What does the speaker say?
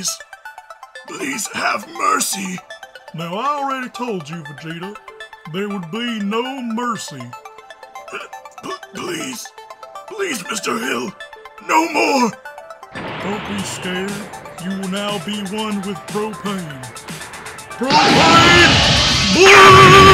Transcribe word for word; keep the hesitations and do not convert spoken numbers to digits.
Please. Please have mercy. Now, I already told you, Vegeta, there would be no mercy. P please. Please, Mister Hill. No more. Don't be scared. You will now be one with Propane. Propane! Blood!